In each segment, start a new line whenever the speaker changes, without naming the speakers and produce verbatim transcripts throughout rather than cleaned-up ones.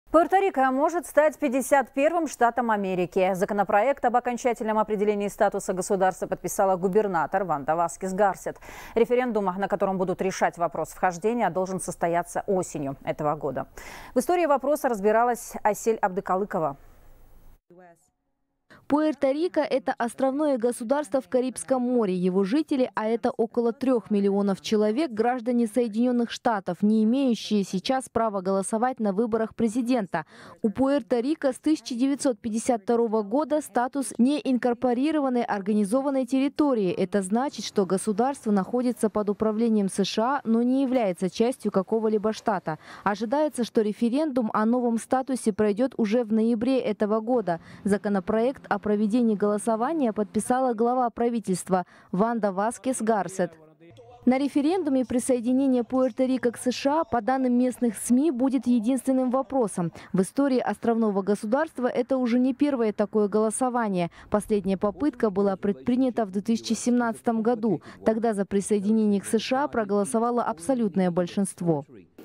Пуэрто-Рико может стать пятьдесят первым штатом Америки. Законопроект об окончательном определении статуса государства подписала губернатор Ванда Васкес Гарсет. Референдум, на котором будут решать вопрос вхождения, должен состояться осенью этого года. В истории вопроса разбиралась Асель Абдыкалыкова.
Пуэрто-Рико – это островное государство в Карибском море. Его жители, а это около трех миллионов человек, граждане Соединенных Штатов, не имеющие сейчас права голосовать на выборах президента. У Пуэрто-Рико с тысяча девятьсот пятьдесят второго года статус неинкорпорированной организованной территории. Это значит, что государство находится под управлением США, но не является частью какого-либо штата. Ожидается, что референдум о новом статусе пройдет уже в ноябре этого года. Законопроект о проведении голосования подписала глава правительства Ванда Васкес Гарсет. На референдуме присоединение Пуэрто-Рико к США, по данным местных СМИ, будет единственным вопросом. В истории островного государства это уже не первое такое голосование. Последняя попытка была предпринята в две тысячи семнадцатом году. Тогда за присоединение к США проголосовало абсолютное большинство.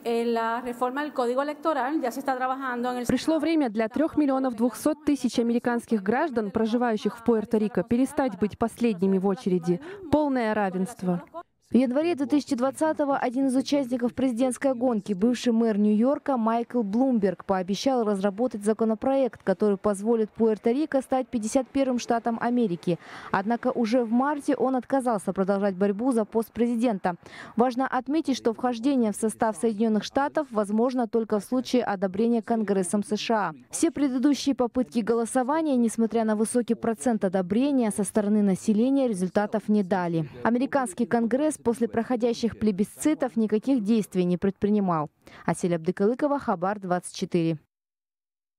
Пришло время для трех миллионов двухсот тысяч американских граждан, проживающих в Пуэрто-Рико, перестать быть последними в очереди. Полное равенство.
В январе две тысячи двадцатого один из участников президентской гонки, бывший мэр Нью-Йорка Майкл Блумберг, пообещал разработать законопроект, который позволит Пуэрто-Рико стать пятьдесят первым штатом Америки. Однако уже в марте он отказался продолжать борьбу за пост президента. Важно отметить, что вхождение в состав Соединенных Штатов возможно только в случае одобрения Конгрессом США. Все предыдущие попытки голосования, несмотря на высокий процент одобрения со стороны населения, результатов не дали. Американский Конгресс после проходящих плебисцитов никаких действий не предпринимал. Асель Абдыкалыкова, Хабар двадцать четыре.